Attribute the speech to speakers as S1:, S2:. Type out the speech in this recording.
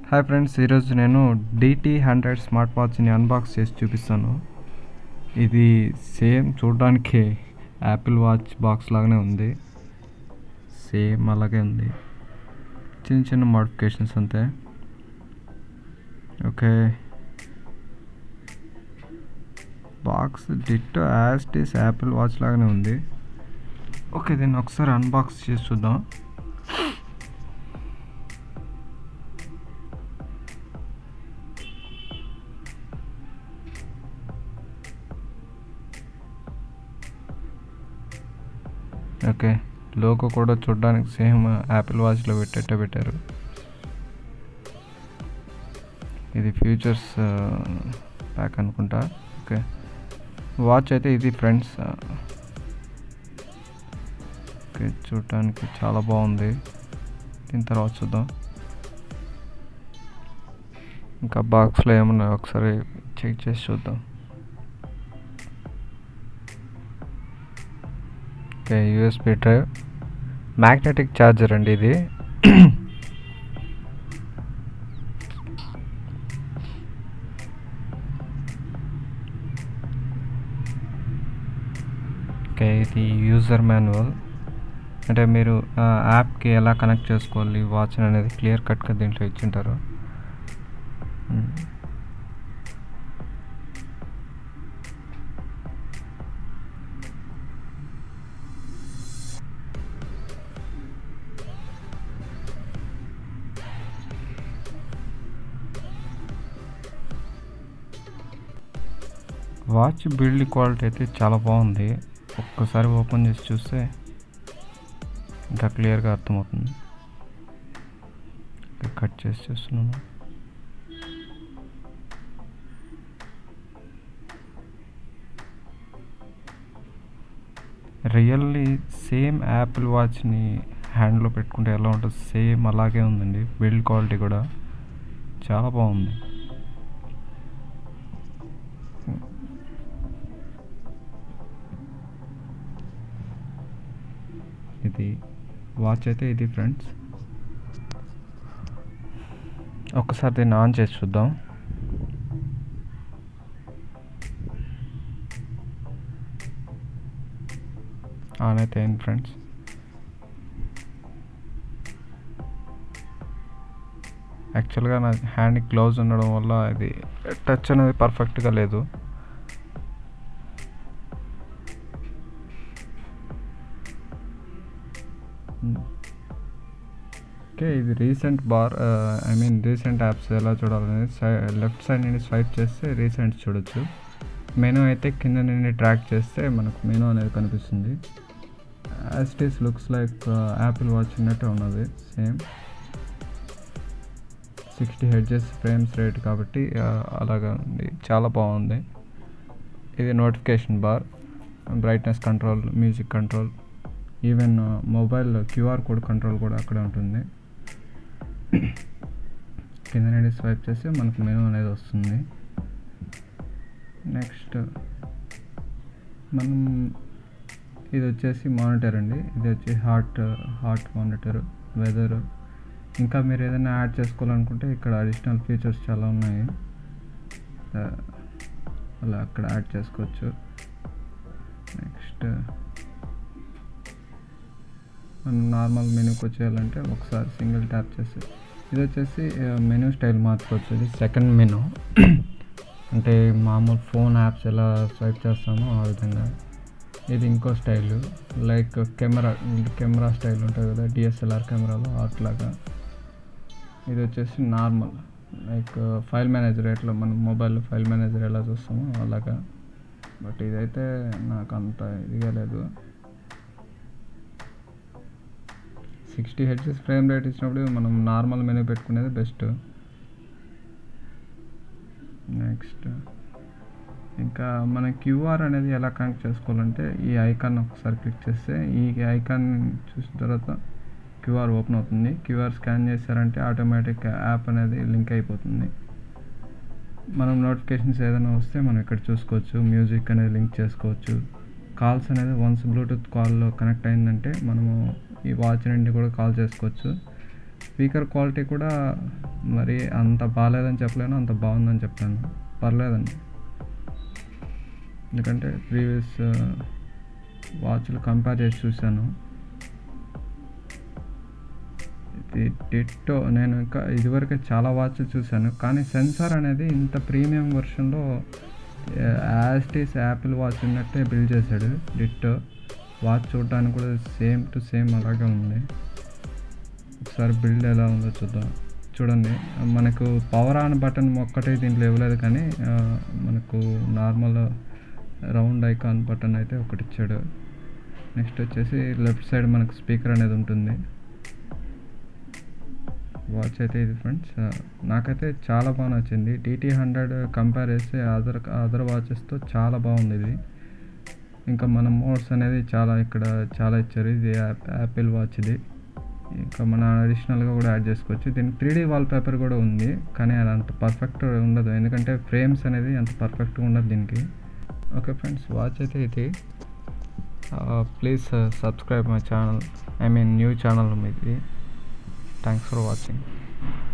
S1: Hi friends, ఈరోజు నేను DT100 smart వాచ్ని unbox చేసి చూపిస్తాను. ఇది సేమ్ చూడడానికి యాపిల్ వాచ్ బాక్స్ లాగానే ఉంది. సేమ్ అలాగే ఉంది, చిన్న చిన్న మోడిఫికేషన్స్ అంతే. Okay, box ditto as it is Apple watch లాగానే ఉంది. ఓకే, దీన్ని ఒకసారి అన్బాక్స్ చేసి చూద్దాం. ఓకే, లోగో కూడా చూడడానికి సేమ్ యాపిల్ వాచ్లో పెట్టారు. ఇది ఫ్యూచర్స్ ప్యాక్ అనుకుంటా. ఓకే, వాచ్ అయితే ఇది ఫ్రెండ్స్. ఓకే, చూడటానికి చాలా బాగుంది. దీని తర్వాత చూద్దాం ఇంకా బాక్స్లో ఏమన్నా ఒకసారి చెక్ చేసి చూద్దాం. Okay, USB drive, magnetic charger అండి ఇది. ఓకే, ఇది యూజర్ మాన్యువల్, అంటే మీరు యాప్కి ఎలా కనెక్ట్ చేసుకోవాలి వాచ్ అనేది క్లియర్ కట్గా దీంట్లో ఇచ్చింటారు. వాచ్ బిల్డ్ క్వాలిటీ అయితే చాలా బాగుంది. ఒక్కసారి ఓపెన్ చేసి చూస్తే ఇంకా క్లియర్గా అర్థమవుతుంది. కట్ చేసి చూస్తున్నాను. రియల్లీ సేమ్ యాపిల్ వాచ్ని హ్యాండ్లో పెట్టుకుంటే ఎలా ఉంటుంది సేమ్ అలాగే ఉందండి. బిల్డ్ క్వాలిటీ కూడా చాలా బాగుంది. ఇది వాచ్ అయితే ఇది ఫ్రెండ్స్. ఒక్కసారి దీన్ని ఆన్ చేసి చూద్దాం. ఆన్ అయితే అయింది ఫ్రెండ్స్. యాక్చువల్గా నా హ్యాండ్కి గ్లౌజ్ ఉండడం వల్ల ఇది టచ్ అనేది పర్ఫెక్ట్గా లేదు. ఓకే, ఇది రీసెంట్ బార్, రీసెంట్ యాప్స్ ఎలా చూడాలనేది లెఫ్ట్ సైడ్ నుండి స్వైప్ చేస్తే రీసెంట్స్ చూడొచ్చు. మెనూ అయితే కింద నుండి ట్రాక్ చేస్తే మనకు మెనూ అనేది కనిపిస్తుంది. As it is looks like Apple watch ఉన్నట్టే ఉన్నది సేమ్. 60 Hz ఫ్రేమ్స్ రేట్ కాబట్టి అలాగా ఉంది, చాలా బాగుంది. ఇది notification bar, brightness control, music control, even mobile QR code control కూడా అక్కడే ఉంటుంది. కింద నుండి స్వైప్ చేస్తే మనకు మెనూ అనేది వస్తుంది. నెక్స్ట్ మనం ఇది వచ్చేసి మానిటర్ అండి. ఇది వచ్చి హార్ట్ మానిటర్, వెదర్, ఇంకా మీరు ఏదైనా యాడ్ చేసుకోవాలనుకుంటే ఇక్కడ అడిషనల్ ఫీచర్స్ చాలా ఉన్నాయి, అలా అక్కడ యాడ్ చేసుకోవచ్చు. నెక్స్ట్ మనం నార్మల్ మెనూకి వచ్చేయాలంటే ఒకసారి సింగిల్ ట్యాప్ చేసి ఇది వచ్చేసి మెనూ స్టైల్ మార్చుకోవచ్చు. ఇది సెకండ్ మెనూ, అంటే మామూలు ఫోన్ యాప్స్ ఎలా స్వైప్ చేస్తామో ఆ విధంగా. ఇది ఇంకో స్టైల్, లైక్ కెమెరా స్టైల్ ఉంటుంది కదా DSLR కెమెరాలో అట్లాగా. ఇది వచ్చేసి నార్మల్, లైక్ ఫైల్ మేనేజర్, ఎట్లా మనం మొబైల్లో ఫైల్ మేనేజర్ ఎలా చూస్తామో అలాగా. బట్ ఇదైతే నాకు అంత ఇదిగా లేదు. 60 Hz ఫ్రేమ్ రేట్ ఇచ్చినప్పుడు మనం నార్మల్ మెనూ పెట్టుకునేది బెస్ట్. నెక్స్ట్ ఇంకా మన QR అనేది ఎలా కనెక్ట్ చేసుకోవాలంటే ఈ ఐకాన్ ఒకసారి క్లిక్ చేస్తే ఈ ఐకాన్ చూసిన తర్వాత QR ఓపెన్ అవుతుంది. QR స్కాన్ చేశారంటే ఆటోమేటిక్ యాప్ అనేది లింక్ అయిపోతుంది. మనం నోటిఫికేషన్స్ ఏదైనా వస్తే మనం ఇక్కడ చూసుకోవచ్చు. మ్యూజిక్ అనేది లింక్ చేసుకోవచ్చు. కాల్స్ అనేది వన్స్ బ్లూటూత్ కాల్లో కనెక్ట్ అయిందంటే మనము ఈ వాచ్ నుండి కూడా కాల్ చేసుకోవచ్చు. స్పీకర్ క్వాలిటీ కూడా మరి అంత బాగాలేదని చెప్పలేను, అంత బాగుందని చెప్పాను. పర్లేదండి, ఎందుకంటే ప్రీవియస్ వాచ్లు కంపేర్ చేసి చూశాను. ఇది డిట్టో. నేను ఇంకా ఇదివరకే చాలా వాచ్లు చూశాను, కానీ సెన్సార్ అనేది ఇంత ప్రీమియం వర్షన్లో యాస్టీస్ యాపిల్ వాచ్ ఉన్నట్టే బిల్డ్ చేశాడు డిట్టో. వాచ్ చూడడానికి కూడా సేమ్ టు సేమ్ అలాగే ఉంది. ఒకసారి బిల్డ్ ఎలా ఉందో చూద్దాం. చూడండి, మనకు పవర్ ఆన్ బటన్ ఒక్కటే దీంట్లో ఇవ్వలేదు, కానీ మనకు నార్మల్ రౌండ్ ఐకాన్ బటన్ అయితే ఒకటి ఇచ్చాడు. నెక్స్ట్ వచ్చేసి లెఫ్ట్ సైడ్ మనకు స్పీకర్ అనేది ఉంటుంది. వాచ్ అయితే ఇది ఫ్రెండ్స్, నాకైతే చాలా బాగా నచ్చింది. TT100 కంపేర్ చేస్తే అదర్ వాచెస్తో చాలా బాగుంది ఇది. ఇంకా మన మోడ్స్ అనేది ఇక్కడ చాలా ఇచ్చారు. ఇది యాపిల్ వాచ్ ఇది. ఇంకా మనం అడిషనల్గా కూడా యాడ్ చేసుకోవచ్చు. దీనికి 3D వాల్పేపర్ కూడా ఉంది, కానీ అది అంత పర్ఫెక్ట్ ఉండదు, ఎందుకంటే ఫ్రేమ్స్ అనేది అంత పర్ఫెక్ట్గా ఉండదు దీనికి. ఓకే ఫ్రెండ్స్, వాచ్ అయితే ఇది. Please subscribe my channel, new channel మీది. Thanks for watching.